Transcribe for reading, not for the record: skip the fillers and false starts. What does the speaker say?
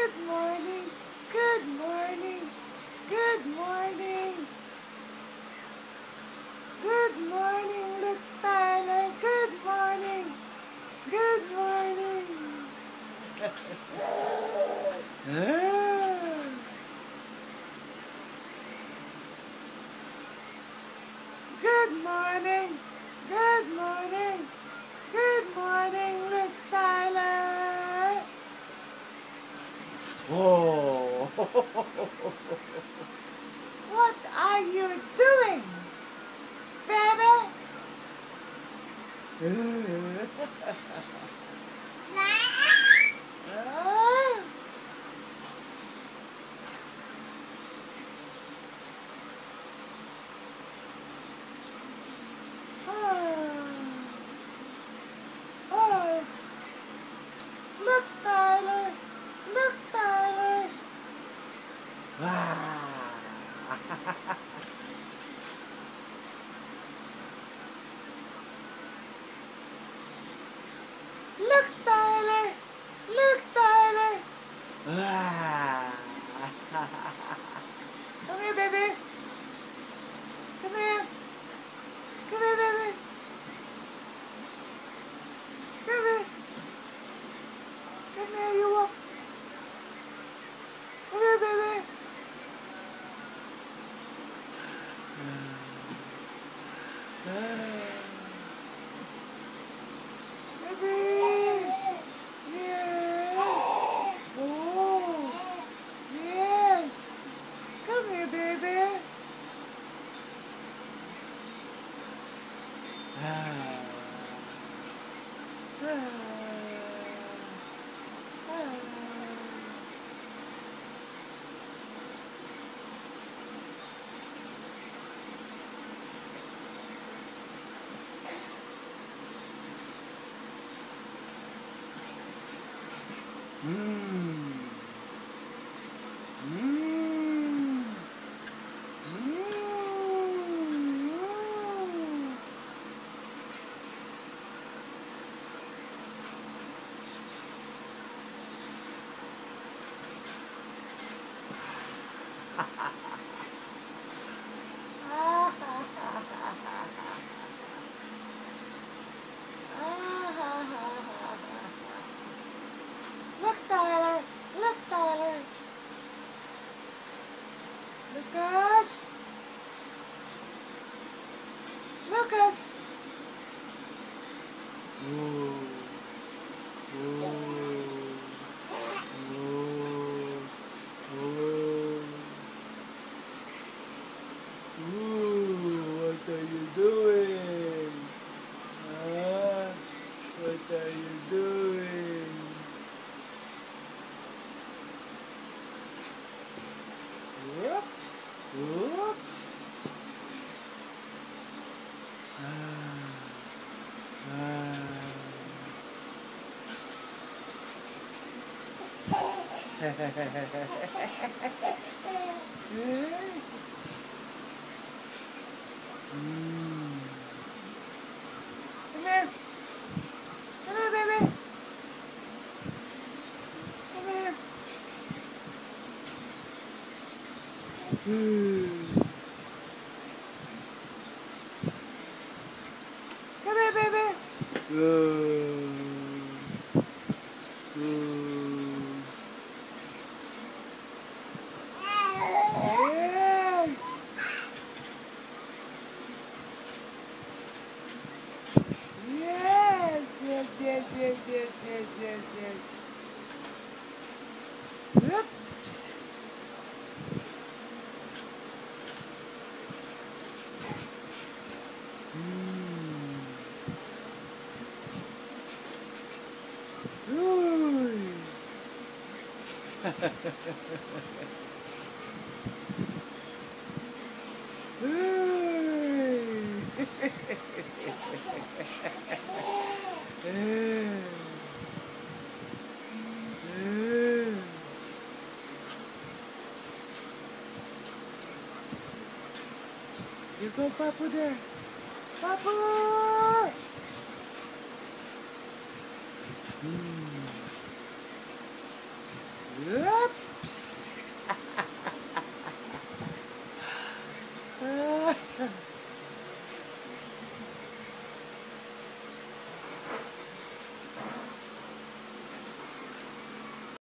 Good morning. Good morning. Good morning. Good morning, Luke Tyler. Good morning. Good morning. Good morning. Good morning. Good morning, Luke Tyler. Whoa. What are you doing, baby? Look, Tyler. Look, Tyler. Look, Tyler. Look, Tyler. Come here, baby. Come here. Come here, baby. Come here. Come here, you walk. Come here, baby. Baby. Yes. Oh. Yes. Come here, baby. Look, Tyler. Look, Tyler. Lucas. Lucas. Ooh. Ooh. What are you doing? What are you doing? Whoops. Whoops. Come here. Come here, baby. Come here. Come here, baby. Yes. Yes, yes, yes, yes, yes, yes, yes, yes. Oops. You go, Papu, there. Papu!